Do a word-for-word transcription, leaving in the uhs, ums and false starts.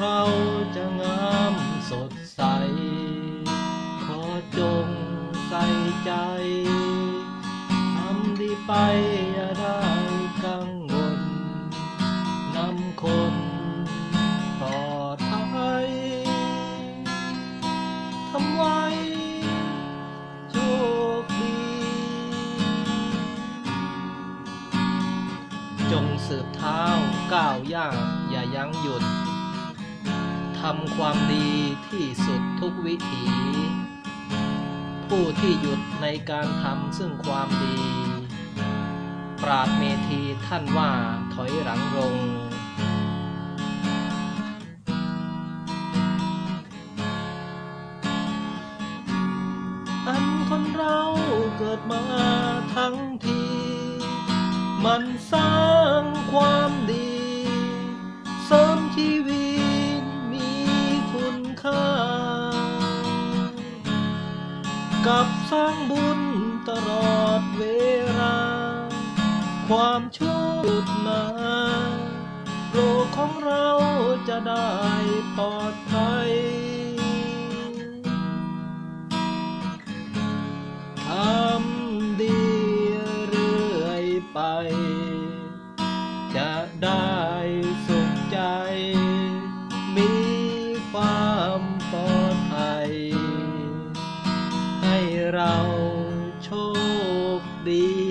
เราจะงามสดใสขอจงใส่ใจทำดีไปอย่าได้กังวลนำคนปลอดภัยทำไว้โชคดีจงสืบเท้าก้าวย่างอย่ายั้งหยุดทำความดีที่สุดทุกวิถีผู้ที่หยุดในการทำซึ่งความดีปราดเมธีท่านว่าถอยหลังลงอันคนเราเกิดมาทั้งทีมันสร้างความดีเสริมชีวิตมีคุณค่ากับสร้างบุญตลอดเวลาความชั่วหยุดนาโลกของเราจะได้ปลอดภัยทำดีเรื่อยไปจะได้สุขใจมีความปลอดภัยให้เราโชคดี